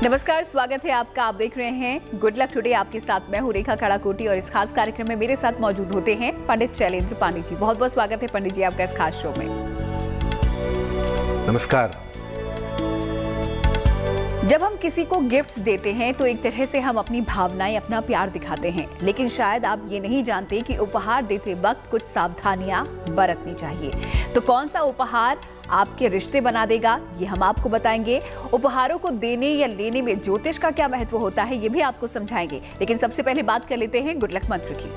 नमस्कार, स्वागत है आपका। आप देख रहे हैं गुड लक टुडे। आपके साथ मैं हूं रेखा खड़ाकोटी और इस खास कार्यक्रम में मेरे साथ मौजूद होते हैं पंडित शैलेंद्र पानी जी। बहुत बहुत स्वागत है पंडित जी आपका इस खास शो में। नमस्कार। जब हम किसी को गिफ्ट्स देते हैं तो एक तरह से हम अपनी भावनाएं, अपना प्यार दिखाते हैं, लेकिन शायद आप ये नहीं जानते कि उपहार देते वक्त कुछ सावधानियां बरतनी चाहिए। तो कौन सा उपहार आपके रिश्ते बना देगा, ये हम आपको बताएंगे। उपहारों को देने या लेने में ज्योतिष का क्या महत्व होता है, ये भी आपको समझाएंगे। लेकिन सबसे पहले बात कर लेते हैं गुड लक मंत्र की।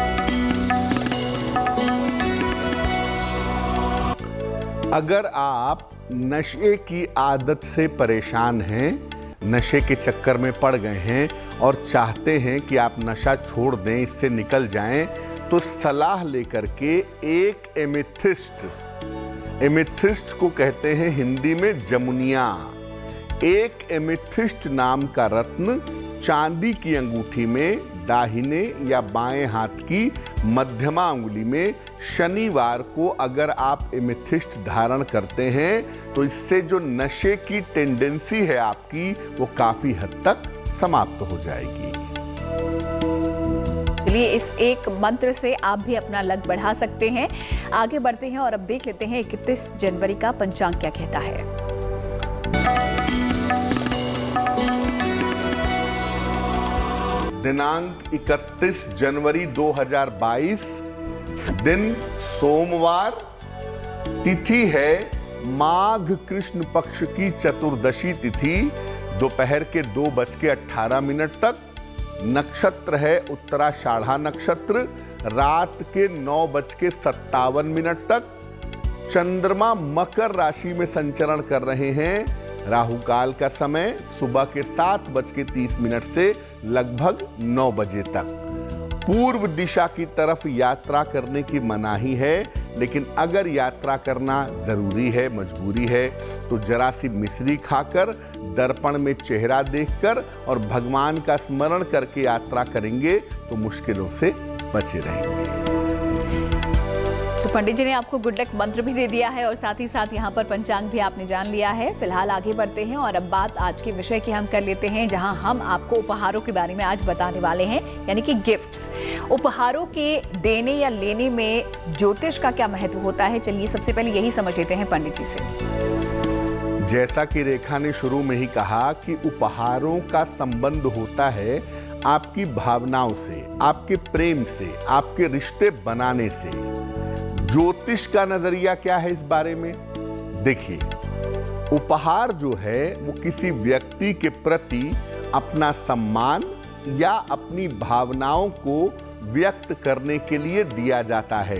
अगर आप नशे की आदत से परेशान हैं, नशे के चक्कर में पड़ गए हैं और चाहते हैं कि आप नशा छोड़ दें, इससे निकल जाएं, तो सलाह लेकर के एक एमेथिस्ट को कहते हैं हिंदी में जमुनिया। एक एमेथिस्ट नाम का रत्न चांदी की अंगूठी में दाहिने या बाएं हाथ की मध्यमा अंगुली में शनिवार को अगर आप एमेथिस्ट धारण करते हैं तो इससे जो नशे की टेंडेंसी है आपकी, वो काफी हद तक समाप्त हो जाएगी। चलिए, इस एक मंत्र से आप भी अपना लक बढ़ा सकते हैं। आगे बढ़ते हैं और अब देख लेते हैं 31 जनवरी का पंचांग क्या कहता है। दिनांक 31 जनवरी 2022, दिन सोमवार, तिथि है माघ कृष्ण पक्ष की चतुर्दशी तिथि, दोपहर के 2:18 तक। नक्षत्र है उत्तराषाढ़ा नक्षत्र, रात के 9:57 तक। चंद्रमा मकर राशि में संचरण कर रहे हैं। राहु काल का समय सुबह के 7:30 से लगभग 9 बजे तक। पूर्व दिशा की तरफ यात्रा करने की मनाही है, लेकिन अगर यात्रा करना जरूरी है, मजबूरी है, तो जरा सी मिश्री खाकर, दर्पण में चेहरा देखकर और भगवान का स्मरण करके यात्रा करेंगे तो मुश्किलों से बचे रहेंगे। तो पंडित जी ने आपको गुड लक मंत्र भी दे दिया है और साथ ही साथ यहाँ पर पंचांग भी आपने जान लिया है। फिलहाल आगे बढ़ते हैं और अब बात आज के विषय की हम कर लेते हैं, जहाँ हम आपको उपहारों के बारे में आज बताने वाले हैं, यानी कि गिफ्ट्स। उपहारों के देने या लेने में ज्योतिष का क्या महत्व होता है, चलिए सबसे पहले यही समझ लेते हैं पंडित जी से। जैसा कि रेखा ने शुरू में ही कहा कि उपहारों का संबंध होता है आपकी भावनाओं से, आपके प्रेम से, आपके रिश्ते बनाने से। ज्योतिष का नजरिया क्या है इस बारे में? देखिए, उपहार जो है वो किसी व्यक्ति के प्रति अपना सम्मान या अपनी भावनाओं को व्यक्त करने के लिए दिया जाता है।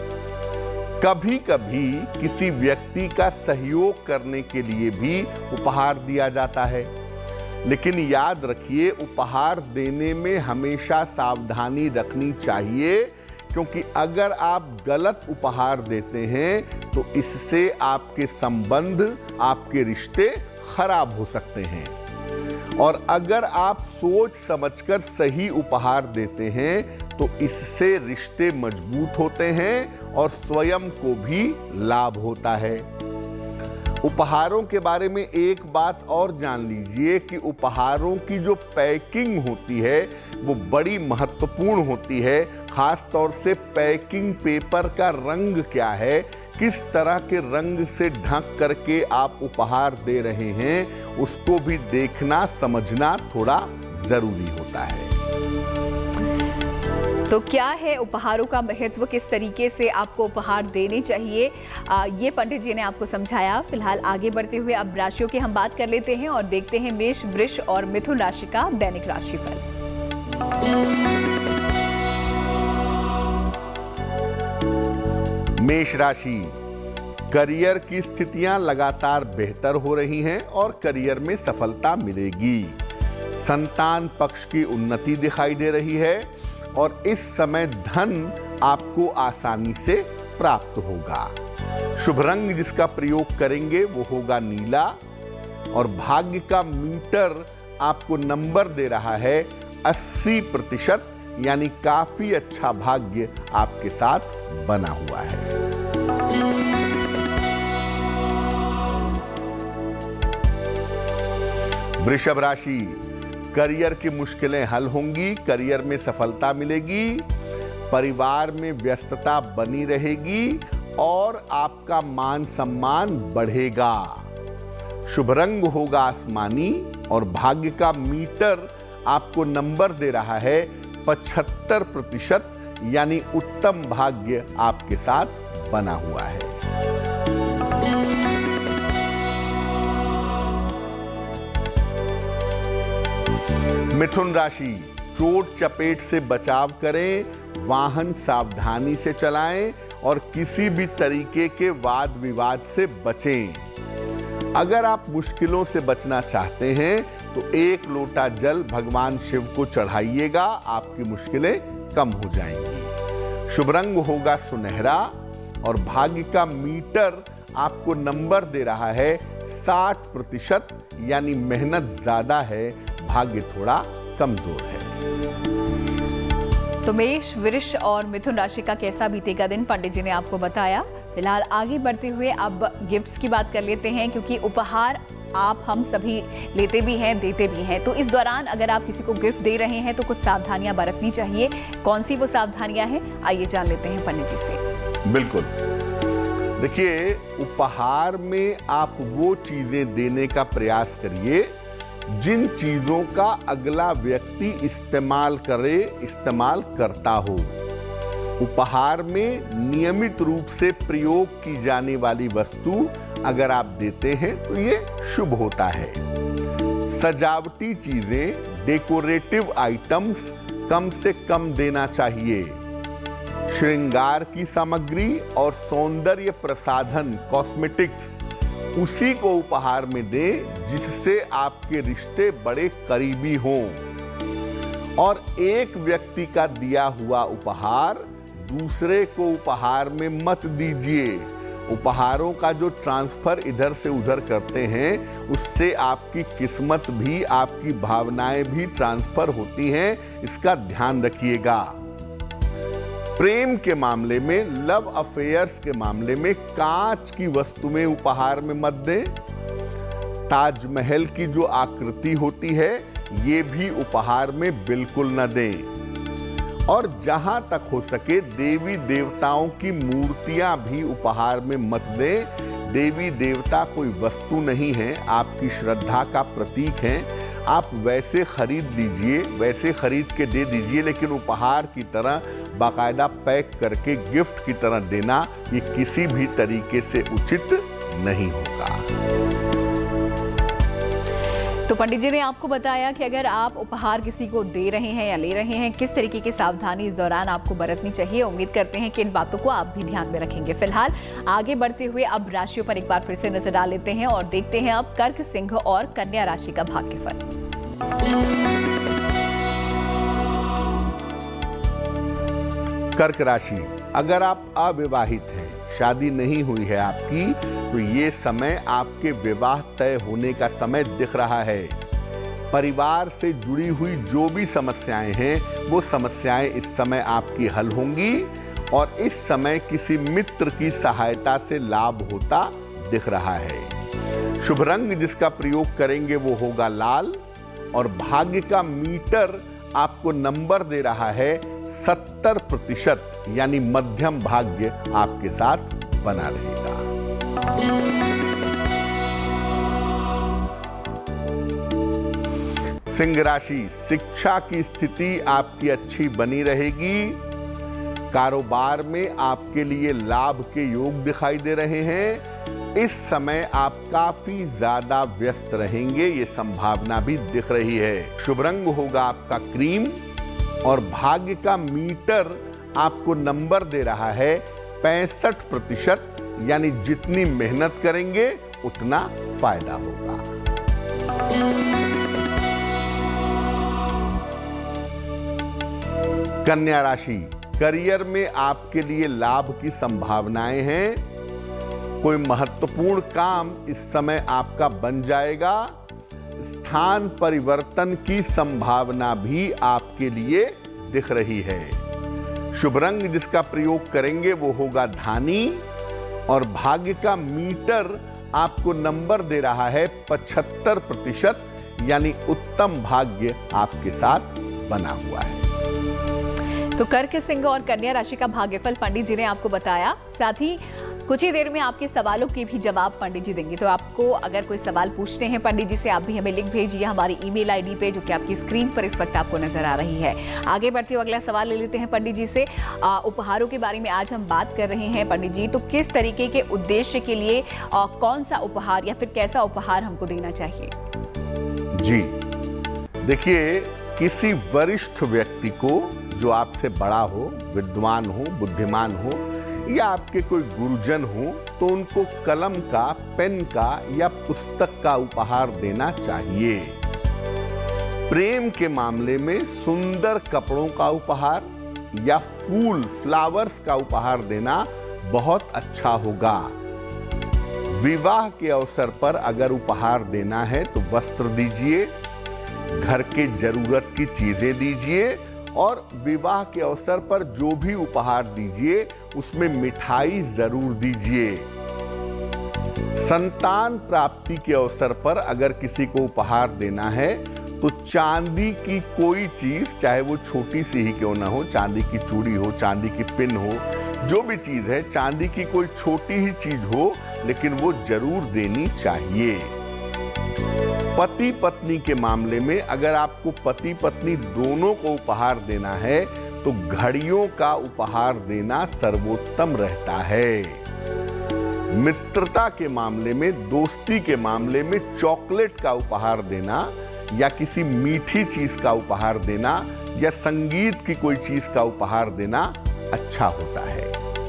कभी कभी किसी व्यक्ति का सहयोग करने के लिए भी उपहार दिया जाता है, लेकिन याद रखिए, उपहार देने में हमेशा सावधानी रखनी चाहिए, क्योंकि अगर आप गलत उपहार देते हैं तो इससे आपके संबंध, आपके रिश्ते खराब हो सकते हैं। और अगर आप सोच समझकर सही उपहार देते हैं तो इससे रिश्ते मजबूत होते हैं और स्वयं को भी लाभ होता है। उपहारों के बारे में एक बात और जान लीजिए कि उपहारों की जो पैकिंग होती है वो बड़ी महत्वपूर्ण होती है। खास तौर से पैकिंग पेपर का रंग क्या है, किस तरह के रंग से ढक करके आप उपहार दे रहे हैं, उसको भी देखना, समझना थोड़ा जरूरी होता है। तो क्या है उपहारों का महत्व, किस तरीके से आपको उपहार देने चाहिए, ये पंडित जी ने आपको समझाया। फिलहाल आगे बढ़ते हुए अब राशियों की हम बात कर लेते हैं और देखते हैं मेष, वृष और मिथुन राशि का दैनिक राशिफल। मेष राशि, करियर की स्थितियां लगातार बेहतर हो रही हैं और करियर में सफलता मिलेगी। संतान पक्ष की उन्नति दिखाई दे रही है और इस समय धन आपको आसानी से प्राप्त होगा। शुभ रंग जिसका प्रयोग करेंगे वो होगा नीला और भाग्य का मीटर आपको नंबर दे रहा है 80%, यानी काफी अच्छा भाग्य आपके साथ बना हुआ है। वृषभ राशि, करियर की मुश्किलें हल होंगी, करियर में सफलता मिलेगी, परिवार में व्यस्तता बनी रहेगी और आपका मान सम्मान बढ़ेगा। शुभ रंग होगा आसमानी और भाग्य का मीटर आपको नंबर दे रहा है 75%, यानी उत्तम भाग्य आपके साथ बना हुआ है। मिथुन राशि, चोट चपेट से बचाव करें, वाहन सावधानी से चलाएं और किसी भी तरीके के वाद विवाद से बचें। अगर आप मुश्किलों से बचना चाहते हैं तो 1 लोटा जल भगवान शिव को चढ़ाइएगा, आपकी मुश्किलें कम हो जाएंगी। शुभ रंग होगा सुनहरा और भाग्य का मीटर आपको नंबर दे रहा है 60%, यानी मेहनत ज्यादा है, भाग्य थोड़ा कमजोर है। तो मेष, वृष और मिथुन राशि का कैसा बीतेगा दिन, पंडित जी ने आपको बताया। फिलहाल आगे बढ़ते हुए अब गिफ्ट्स की बात कर लेते हैं, क्योंकि उपहार आप हम सभी लेते भी हैं, देते भी हैं। तो इस दौरान अगर आप किसी को गिफ्ट दे रहे हैं तो कुछ सावधानियां बरतनी चाहिए। कौन सी वो सावधानियां हैं, आइए जान लेते हैं पंडित जी से। बिल्कुल, देखिए, उपहार में आप वो चीजें देने का प्रयास करिए जिन चीजों का अगला व्यक्ति इस्तेमाल करता हो। उपहार में नियमित रूप से प्रयोग की जाने वाली वस्तु अगर आप देते हैं तो ये शुभ होता है। सजावटी चीजें, डेकोरेटिव आइटम्स कम से कम देना चाहिए। श्रृंगार की सामग्री और सौंदर्य प्रसाधन, कॉस्मेटिक्स, उसी को उपहार में दें जिससे आपके रिश्ते बड़े करीबी हों। और एक व्यक्ति का दिया हुआ उपहार दूसरे को उपहार में मत दीजिए। उपहारों का जो ट्रांसफर इधर से उधर करते हैं उससे आपकी किस्मत भी, आपकी भावनाएं भी ट्रांसफर होती हैं, इसका ध्यान रखिएगा। प्रेम के मामले में, लव अफेयर्स के मामले में कांच की वस्तुएं उपहार में मत दें। ताजमहल की जो आकृति होती है ये भी उपहार में बिल्कुल न दें। और जहां तक हो सके देवी देवताओं की मूर्तियां भी उपहार में मत दें। देवी देवता कोई वस्तु नहीं है, आपकी श्रद्धा का प्रतीक है। आप वैसे खरीद लीजिए, वैसे खरीद के दे दीजिए, लेकिन उपहार की तरह बाकायदा पैक करके गिफ्ट की तरह देना ये किसी भी तरीके से उचित नहीं होगा। तो पंडित जी ने आपको बताया कि अगर आप उपहार किसी को दे रहे हैं या ले रहे हैं, किस तरीके की सावधानी इस दौरान आपको बरतनी चाहिए। उम्मीद करते हैं कि इन बातों को आप भी ध्यान में रखेंगे। फिलहाल आगे बढ़ते हुए अब राशियों पर एक बार फिर से नजर डाल लेते हैं और देखते हैं अब कर्क, सिंह और कन्या राशि का भाग्यफल। कर्क राशि, अगर आप अविवाहित हैं, शादी नहीं हुई है आपकी, तो ये समय आपके विवाह तय होने का समय दिख रहा है। परिवार से जुड़ी हुई जो भी समस्याएं हैं वो समस्याएं इस समय आपकी हल होंगी और इस समय किसी मित्र की सहायता से लाभ होता दिख रहा है। शुभ रंग जिसका प्रयोग करेंगे वो होगा लाल और भाग्य का मीटर आपको नंबर दे रहा है 70%, यानी मध्यम भाग्य आपके साथ बना रहेगा। सिंह राशि, शिक्षा की स्थिति आपकी अच्छी बनी रहेगी। कारोबार में आपके लिए लाभ के योग दिखाई दे रहे हैं। इस समय आप काफी ज्यादा व्यस्त रहेंगे, ये संभावना भी दिख रही है। शुभ रंग होगा आपका क्रीम और भाग्य का मीटर आपको नंबर दे रहा है 65%, यानी जितनी मेहनत करेंगे उतना फायदा होगा। कन्या राशि, करियर में आपके लिए लाभ की संभावनाएं हैं। कोई महत्वपूर्ण काम इस समय आपका बन जाएगा। स्थान परिवर्तन की संभावना भी आपके लिए दिख रही है। शुभ रंग जिसका प्रयोग करेंगे वो होगा धानी और भाग्य का मीटर आपको नंबर दे रहा है 75%, यानी उत्तम भाग्य आपके साथ बना हुआ है। तो कर्क, सिंह और कन्या राशि का भाग्यफल पंडित जी ने आपको बताया। साथ ही कुछ ही देर में आपके सवालों के भी जवाब पंडित जी देंगे। तो आपको अगर कोई सवाल पूछते हैं पंडित जी से, आप भी हमें लिंक भेजिए हमारी ईमेल आईडी पे, जो कि आपकी स्क्रीन पर इस वक्त आपको नजर आ रही है। आगे बढ़ते हुए अगला सवाल ले लेते हैं पंडित जी से। उपहारों के बारे में आज हम बात कर रहे हैं पंडित जी। तो किस तरीके के उद्देश्य के लिए कौन सा उपहार या फिर कैसा उपहार हमको देना चाहिए? जी देखिए, किसी वरिष्ठ व्यक्ति को जो आपसे बड़ा हो, विद्वान हो, बुद्धिमान हो, या आपके कोई गुरुजन हो, तो उनको कलम का, पेन का या पुस्तक का उपहार देना चाहिए। प्रेम के मामले में सुंदर कपड़ों का उपहार या फूल, फ्लावर्स का उपहार देना बहुत अच्छा होगा। विवाह के अवसर पर अगर उपहार देना है तो वस्त्र दीजिए, घर के जरूरत की चीजें दीजिए, और विवाह के अवसर पर जो भी उपहार दीजिए उसमें मिठाई जरूर दीजिए। संतान प्राप्ति के अवसर पर अगर किसी को उपहार देना है तो चांदी की कोई चीज, चाहे वो छोटी सी ही क्यों ना हो, चांदी की चूड़ी हो, चांदी की पिन हो, जो भी चीज है, चांदी की कोई छोटी ही चीज हो, लेकिन वो जरूर देनी चाहिए। पति पत्नी के मामले में अगर आपको पति पत्नी दोनों को उपहार देना है तो घड़ियों का उपहार देना सर्वोत्तम रहता है। मित्रता के मामले में, दोस्ती के मामले में चॉकलेट का उपहार देना या किसी मीठी चीज का उपहार देना या संगीत की कोई चीज का उपहार देना अच्छा होता है।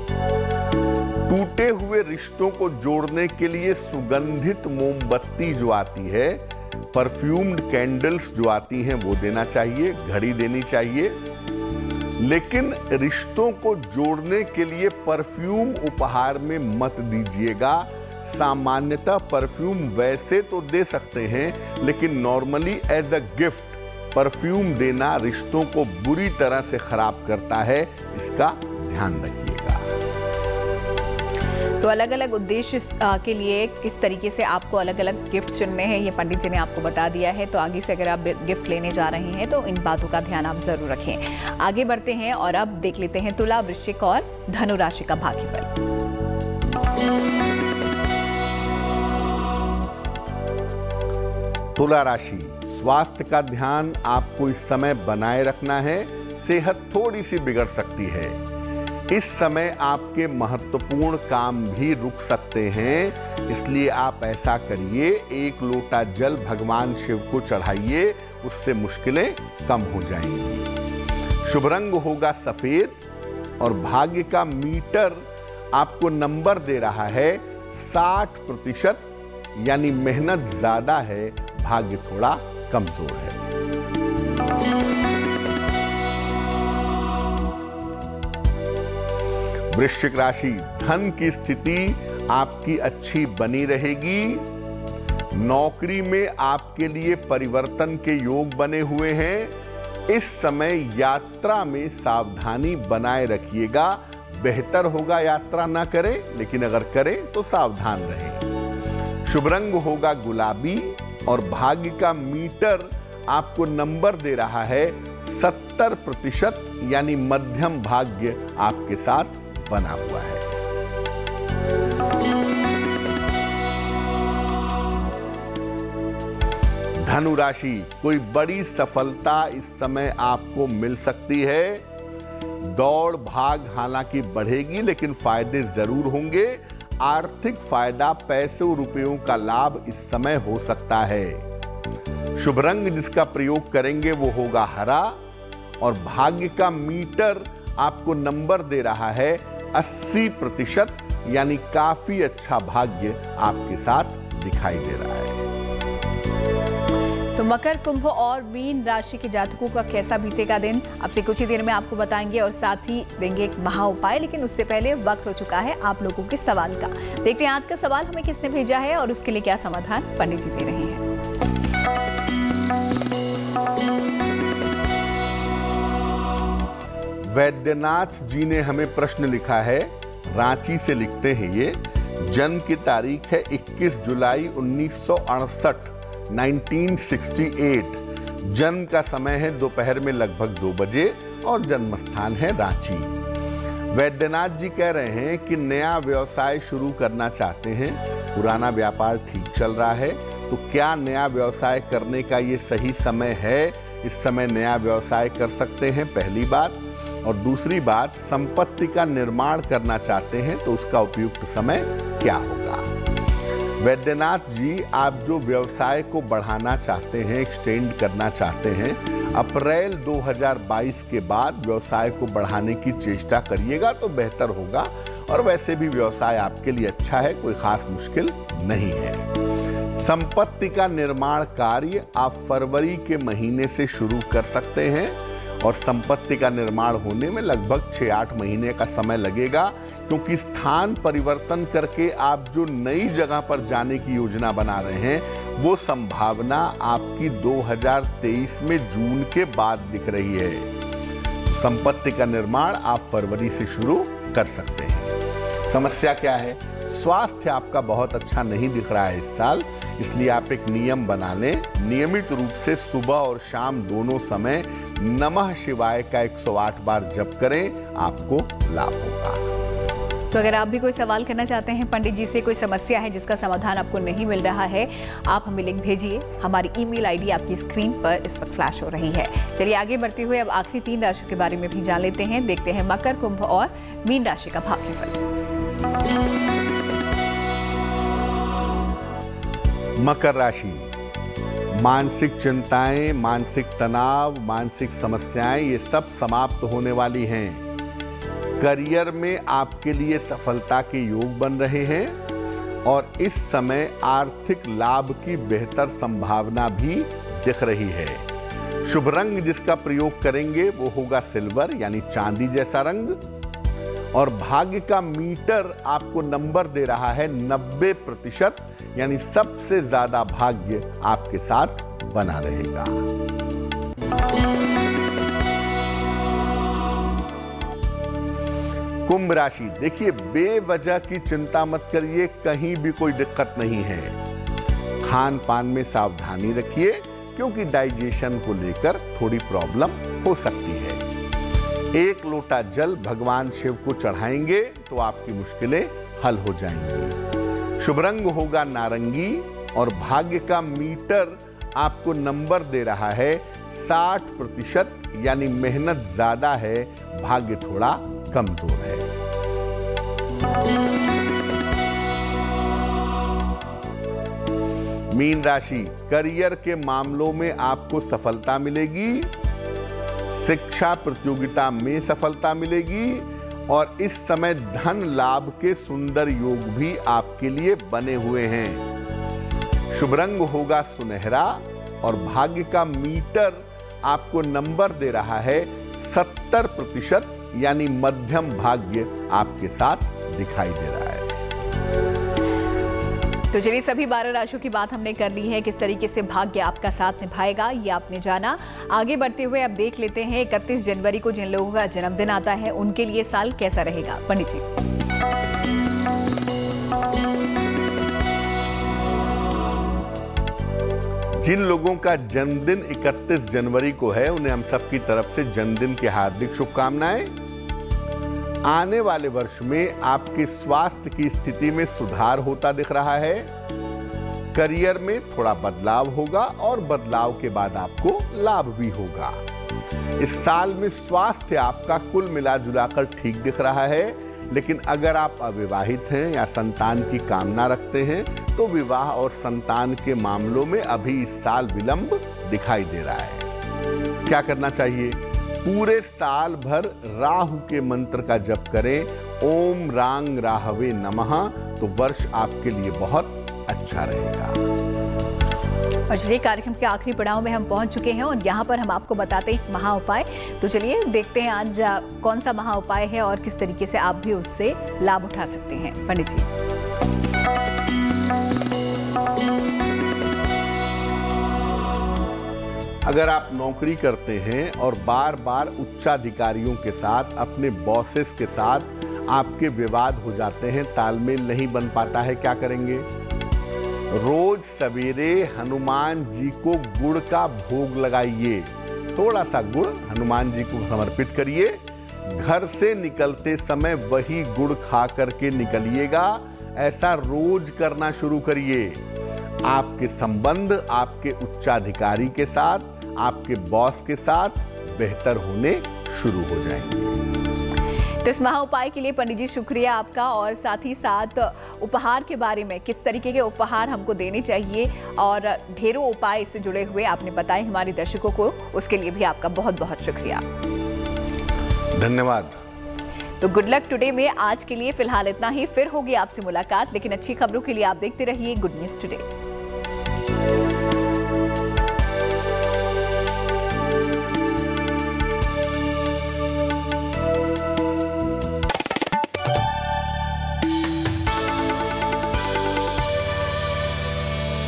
टूटे हुए रिश्तों को जोड़ने के लिए सुगंधित मोमबत्ती जो आती है, परफ्यूम्ड कैंडल्स जो आती हैं, वो देना चाहिए, घड़ी देनी चाहिए। लेकिन रिश्तों को जोड़ने के लिए परफ्यूम उपहार में मत दीजिएगा। सामान्यतः परफ्यूम वैसे तो दे सकते हैं, लेकिन normally as a gift perfume देना रिश्तों को बुरी तरह से खराब करता है, इसका ध्यान रखिएगा। तो अलग अलग उद्देश्य के लिए किस तरीके से आपको अलग अलग गिफ्ट चुनने हैं, ये पंडित जी ने आपको बता दिया है। तो आगे से अगर आप गिफ्ट लेने जा रहे हैं तो इन बातों का ध्यान आप जरूर रखें। आगे बढ़ते हैं और अब देख लेते हैं तुला, वृश्चिक और धनु राशि का भाग्यफल। तुला राशि, स्वास्थ्य का ध्यान आपको इस समय बनाए रखना है। सेहत थोड़ी सी बिगड़ सकती है। इस समय आपके महत्वपूर्ण काम भी रुक सकते हैं, इसलिए आप ऐसा करिए, 1 लोटा जल भगवान शिव को चढ़ाइए, उससे मुश्किलें कम हो जाएंगी। शुभ रंग होगा सफेद और भाग्य का मीटर आपको नंबर दे रहा है 60%, यानी मेहनत ज्यादा है, भाग्य थोड़ा कमजोर है। वृश्चिक राशि, धन की स्थिति आपकी अच्छी बनी रहेगी। नौकरी में आपके लिए परिवर्तन के योग बने हुए हैं। इस समय यात्रा में सावधानी बनाए रखिएगा। बेहतर होगा यात्रा ना करें, लेकिन अगर करें तो सावधान रहें। शुभ रंग होगा गुलाबी और भाग्य का मीटर आपको नंबर दे रहा है 70%, यानी मध्यम भाग्य आपके साथ बना हुआ है। धनु राशि, कोई बड़ी सफलता इस समय आपको मिल सकती है। दौड़ भाग हालांकि बढ़ेगी, लेकिन फायदे जरूर होंगे। आर्थिक फायदा, पैसों रुपयों का लाभ इस समय हो सकता है। शुभ रंग जिसका प्रयोग करेंगे वो होगा हरा और भाग्य का मीटर आपको नंबर दे रहा है 80%, यानी काफी अच्छा भाग्य आपके साथ दिखाई दे रहा है। तो मकर, कुंभ और मीन राशि के जातकों का कैसा बीतेगा दिन, अब से कुछ ही देर में आपको बताएंगे और साथ ही देंगे एक महा उपाय। लेकिन उससे पहले वक्त हो चुका है आप लोगों के सवाल का। देखते हैं आज का सवाल हमें किसने भेजा है और उसके लिए क्या समाधान पंडित जी दे रहे हैं। वैद्यनाथ जी ने हमें प्रश्न लिखा है, रांची से लिखते हैं ये। जन्म की तारीख है 21 जुलाई 1968, 1968। जन्म का समय है दोपहर में लगभग 2 बजे और जन्म स्थान है रांची। वैद्यनाथ जी कह रहे हैं कि नया व्यवसाय शुरू करना चाहते हैं, पुराना व्यापार ठीक चल रहा है, तो क्या नया व्यवसाय करने का ये सही समय है? इस समय नया व्यवसाय कर सकते हैं, पहली बात। और दूसरी बात, संपत्ति का निर्माण करना चाहते हैं तो उसका उपयुक्त समय क्या होगा? वैद्यनाथ जी, आप जो व्यवसाय को बढ़ाना चाहते हैं, एक्सटेंड करना चाहते हैं, अप्रैल 2022 के बाद व्यवसाय को बढ़ाने की चेष्टा करिएगा तो बेहतर होगा। और वैसे भी व्यवसाय आपके लिए अच्छा है, कोई खास मुश्किल नहीं है। संपत्ति का निर्माण कार्य आप फरवरी के महीने से शुरू कर सकते हैं और संपत्ति का निर्माण होने में लगभग 6-8 महीने का समय लगेगा, क्योंकि स्थान परिवर्तन करके आप जो नई जगह पर जाने की योजना बना रहे हैं वो संभावना आपकी 2023 में जून के बाद दिख रही है। संपत्ति का निर्माण आप फरवरी से शुरू कर सकते हैं। समस्या क्या है? स्वास्थ्य आपका बहुत अच्छा नहीं दिख रहा है इस साल, इसलिए आप एक नियम बना लें, नियमित रूप से सुबह और शाम दोनों समय नमः शिवाय का 108 बार जप करें, आपको लाभ होगा। तो अगर आप भी कोई सवाल करना चाहते हैं पंडित जी से, कोई समस्या है जिसका समाधान आपको नहीं मिल रहा है, आप हमें लिंक भेजिए। हमारी ईमेल आईडी आपकी स्क्रीन पर इस वक्त फ्लैश हो रही है। चलिए आगे बढ़ते हुए अब आखिरी 3 राशियों के बारे में भी जान लेते हैं। देखते हैं मकर, कुंभ और मीन राशि का भाग्यफल। मकर राशि, मानसिक चिंताएं, मानसिक तनाव, मानसिक समस्याएं ये सब समाप्त होने वाली हैं। करियर में आपके लिए सफलता के योग बन रहे हैं और इस समय आर्थिक लाभ की बेहतर संभावना भी दिख रही है। शुभ रंग जिसका प्रयोग करेंगे वो होगा सिल्वर यानी चांदी जैसा रंग, और भाग्य का मीटर आपको नंबर दे रहा है 90%, यानी सबसे ज्यादा भाग्य आपके साथ बना रहेगा। कुंभ राशि, देखिए बेवजह की चिंता मत करिए, कहीं भी कोई दिक्कत नहीं है। खान पान में सावधानी रखिए क्योंकि डाइजेशन को लेकर थोड़ी प्रॉब्लम हो सकती है। 1 लोटा जल भगवान शिव को चढ़ाएंगे तो आपकी मुश्किलें हल हो जाएंगी। शुभ रंग होगा नारंगी और भाग्य का मीटर आपको नंबर दे रहा है 60%, यानी मेहनत ज्यादा है, भाग्य थोड़ा कमजोर है। मीन राशि, करियर के मामलों में आपको सफलता मिलेगी, शिक्षा प्रतियोगिता में सफलता मिलेगी और इस समय धन लाभ के सुंदर योग भी आपके लिए बने हुए हैं। शुभ रंग होगा सुनहरा और भाग्य का मीटर आपको नंबर दे रहा है 70%, यानी मध्यम भाग्य आपके साथ दिखाई दे रहा है। तो चलिए सभी 12 राशियों की बात हमने कर ली है, किस तरीके से भाग्य आपका साथ निभाएगा ये आपने जाना। आगे बढ़ते हुए अब देख लेते हैं 31 जनवरी को जिन लोगों का जन्मदिन आता है उनके लिए साल कैसा रहेगा। पंडित जी, जिन लोगों का जन्मदिन 31 जनवरी को है उन्हें हम सबकी तरफ से जन्मदिन की हार्दिक शुभकामनाएं। आने वाले वर्ष में आपके स्वास्थ्य की स्थिति में सुधार होता दिख रहा है। करियर में थोड़ा बदलाव होगा और बदलाव के बाद आपको लाभ भी होगा। इस साल में स्वास्थ्य आपका कुल मिला जुलाकर ठीक दिख रहा है, लेकिन अगर आप अविवाहित हैं या संतान की कामना रखते हैं तो विवाह और संतान के मामलों में अभी इस साल विलंब दिखाई दे रहा है। क्या करना चाहिए? पूरे साल भर राहु के मंत्र का जप करें, ओम रांग राहवे नमः, तो वर्ष आपके लिए बहुत अच्छा रहेगा। और चलिए कार्यक्रम के आखिरी पड़ाव में हम पहुंच चुके हैं और यहाँ पर हम आपको बताते हैं महा उपाय। तो चलिए देखते हैं आज कौन सा महा उपाय है और किस तरीके से आप भी उससे लाभ उठा सकते हैं। पंडित जी, अगर आप नौकरी करते हैं और बार बार उच्चाधिकारियों के साथ, अपने बॉसेस के साथ आपके विवाद हो जाते हैं, तालमेल नहीं बन पाता है, क्या करेंगे? रोज सवेरे हनुमान जी को गुड़ का भोग लगाइए। थोड़ा सा गुड़ हनुमान जी को समर्पित करिए। घर से निकलते समय वही गुड़ खा करके निकलिएगा। ऐसा रोज करना शुरू करिए। आपके संबंध आपके उच्चाधिकारी के साथ, आपके बॉस के साथ बेहतर होने शुरू हो जाएंगे। तो इस महा उपाय के लिए पंडित जी शुक्रिया आपका, और साथ ही साथ उपहार के बारे में, किस तरीके के उपहार हमको देने चाहिए और ढेरों उपाय इससे जुड़े हुए आपने बताए हमारे दर्शकों को, उसके लिए भी आपका बहुत बहुत शुक्रिया। धन्यवाद। तो गुड लक टुडे में आज के लिए फिलहाल इतना ही। फिर होगी आपसे मुलाकात, लेकिन अच्छी खबरों के लिए आप देखते रहिए गुड न्यूज टुडे।